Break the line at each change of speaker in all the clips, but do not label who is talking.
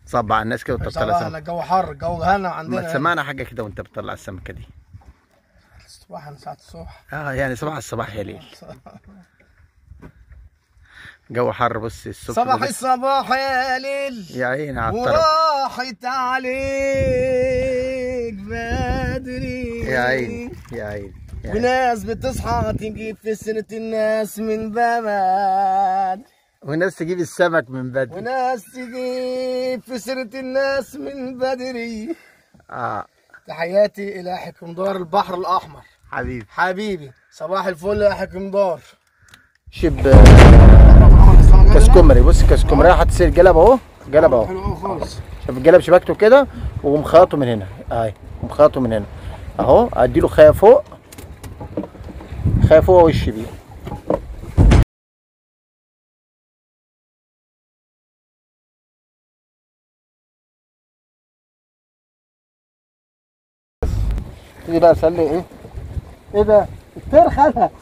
صب على الناس كده وانت بتطلع
صباح الجو حر، الجو هنا عندنا.
ما تسمعنا حاجه كده وانت بتطلع السمكه دي.
الصباح، انا ساعة الصبح.
يعني صباح الصباح يا ليل. جو حر. بص الصبح
صباح الصباح يا ليل
يا عيني على الطرب،
وراحت عليك بدري
يا عيني يا عيني.
وناس بتصحى تجيب في سنة الناس من بمد،
وناس تجيب السمك من بدري،
وناس تجيب في سنة الناس من بدري. تحياتي إلى حكمدار البحر الأحمر حبيبي. صباح الفل يا حكمدار.
شب كاسكومري. بص كاسكومري هتصير جلب اهو، جلب اهو
حلو خالص.
شوف الجلب شبكته كده ومخاطه من هنا اهي، ومخاطه من هنا اهو. اديله خايه فوق، خايه فوق وش بيه. تيجي بقى اسلي ايه ده؟ التر خدها.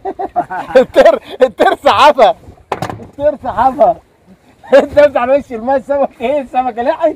التر سحبها، التر سحبها. انت بتاع على وش الماء. السمك ايه؟ السمكه لحقت.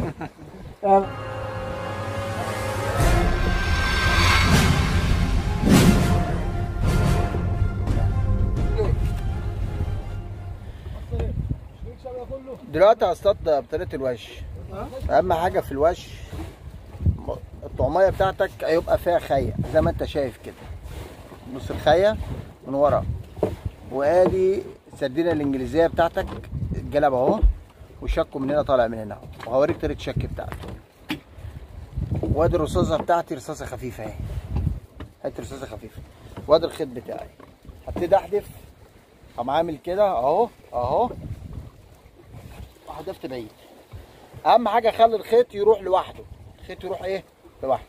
دلوقتي هصطاد بطريقه الوش. اهم حاجه في الوش الطعميه بتاعتك هيبقى فيها خيه زي ما انت شايف كده. بص الخيه من ورا، وادي السردينه الانجليزيه بتاعتك الجلب اهو، وشكه من هنا طالع من هنا اهو، وهوريك طريقه الشك بتاعته. وادي الرصاصه بتاعتي، رصاصه خفيفه اهي، هات رصاصه خفيفه. وادي الخيط بتاعي. هبتدي احدف، اقوم عامل كده اهو اهو، وحدفت بعيد. اهم حاجه اخلي الخيط يروح لوحده، الخيط يروح ايه؟ لوحده.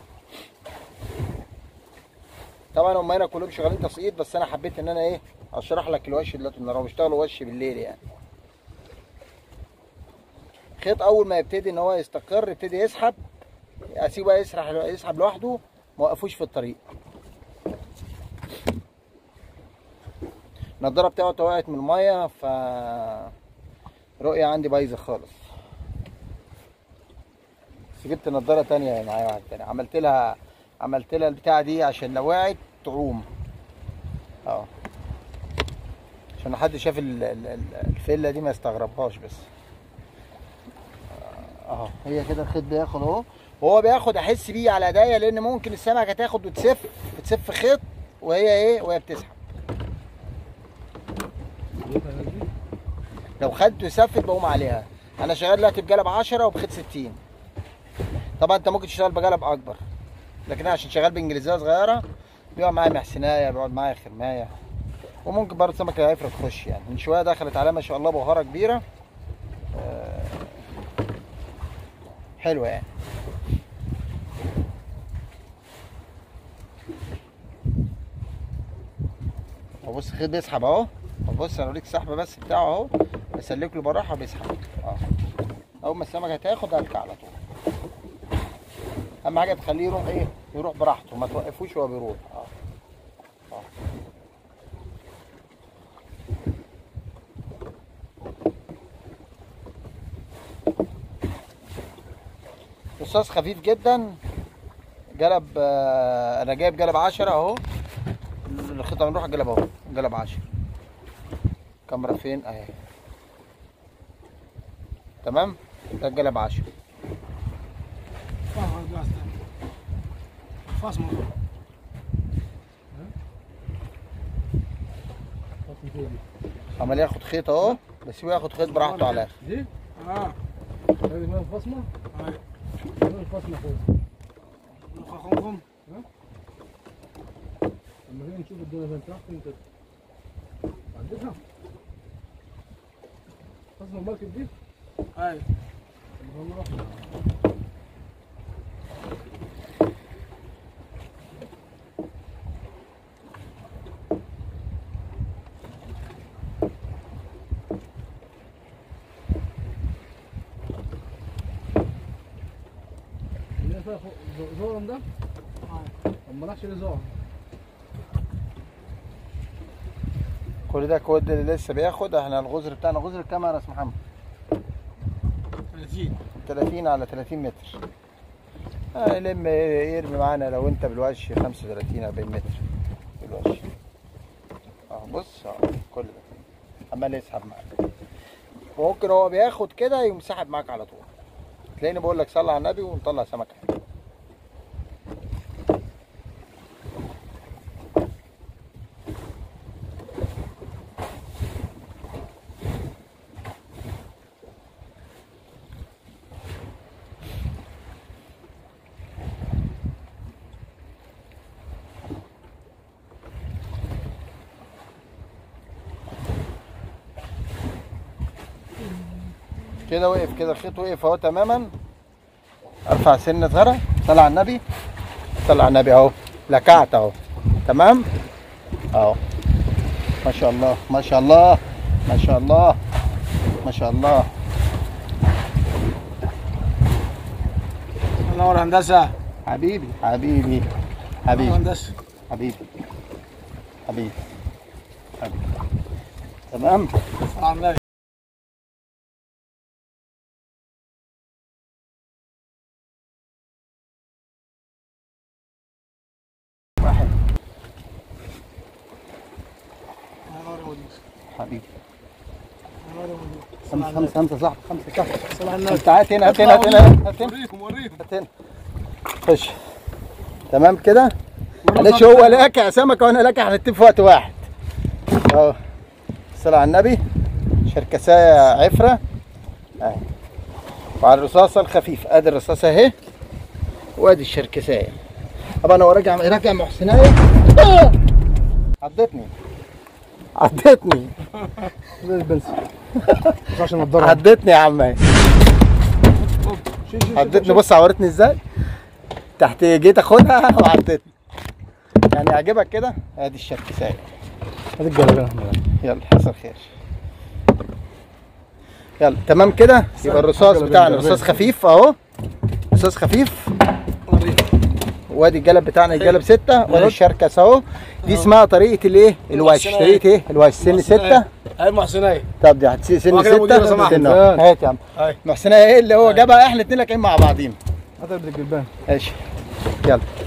طبعا هم هنا كلهم شغالين تسقيط، بس انا حبيت ان انا ايه اشرح لك الوش دلوقتي. النهارده بيشتغلوا وش بالليل يعني. الخيط اول ما يبتدي ان هو يستقر يبتدي يسحب، اسيبه يسحب لوحده، ما وقفوش في الطريق. النضاره بتاعته وقعت من الميه، ف رؤيه عندي بايظه خالص. بس جبت نضاره تانية معايا، واحده تانية عملت لها البتاعه دي عشان لو وقعت تعوم عشان لو حد شاف الفله دي ما يستغربهاش. بس اهو هي كده الخيط بياخد اهو، وهو بياخد احس بيه على ايديا، لان ممكن السمكه تاخد وتسف خيط وهي بتسحب. لو خدته وسفت بقوم عليها. انا شغال دلوقتي بجلب 10 وبخيط 60. طبعا انت ممكن تشتغل بجلب اكبر، لكن انا عشان شغال بانجليزيه صغيره بيقعد معايا محسنايه، بيقعد معايا خرمايه، وممكن برضه سمكه هيفرق تخش يعني. من شويه دخلت عليها ما شاء الله بوهره كبيره حلوه يعني. بص الخيط بيسحب اهو. بص انا اوريك السحبه بس بتاعه اهو، بسلك له براحه وبيسحب اول ما السمكه هتاخد هلكع على طول. اهم حاجه تخليه يروح يروح براحته، ما توقفوش وهو بيروح. رصاص خفيف جدا. جلب انا جايب جلب 10 اهو. الخيطه بنروح جلب اهو، جلب 10. الكاميرا فين؟ اهي. تمام؟ ده الجلب 10. عمال ياخد خيط اهو، بس هو ياخد خيط براحته على الاخر.
دي؟ هذه ما الفصمة؟ اهي. الفصمة فوق. نخخمكم؟ لما نيجي نشوف الدنيا فين تحت انت عندها فصمة المركب دي؟ ايوه. زورم ده؟ ما راحش لزورم.
كل ده كود اللي لسه بياخد. احنا الغزر بتاعنا غزر الكاميرا يا استاذ محمد. 30 على 30 متر. يلم يرمي معانا لو انت بالوش 35 40 متر بالوش. بص كل ده عمال يسحب معاك، وممكن هو بياخد كده يقوم ساحب معاك على طول. تلاقيني بقول لك صلي على النبي ونطلع سمك حلو. كده وقف، كده الخيط وقف اهو تماما. ارفع سنة غرة، صلي على النبي، صلي على النبي اهو، لكعت اهو تمام اهو. ما شاء الله ما شاء الله ما شاء الله ما شاء الله.
منور هندسة.
حبيبي حبيبي حبيبي
هندسة
حبيبي حبيبي حبيبي تمام.
عامل
واحد حبيبي. خمسة صح، خمسة صح. انت هات هنا هات هنا هات هنا هات هنا هات هنا. خش تمام كده. معلش هو لاكع سمكة وانا لاكع، هنتفق في وقت واحد اهو. الصلاة على النبي. شركساية عفرة اهي، وعلى الرصاصة الخفيف. ادي الرصاصة اهي، وادي الشركساية. طبعا هو راجع محسناية. عضتني عضتني عضتني يا عم، عضتني. بص عورتني ازاي تحت، جيت اخدها وعضتني. يعني يعجبك كده. ادي الشركساية، ادي الجلابيه. يلا حصل خير. يلا تمام كده. يبقى الرصاص بتاعنا رصاص خفيف اهو، رصاص خفيف. وادي الجلب بتاعنا، الجلب 6. وادي الشركس اهو. دي اسمها طريقة الايه؟ الوش. طريقة ايه؟ الوش. سن 6.
هاي محسنية.
طب دي سن 6. هات يا عم. محسنية ايه اللي هو جابها؟ احنا الاتنين راكعين مع بعضينا.
هات الجلبان.
ماشي يلا.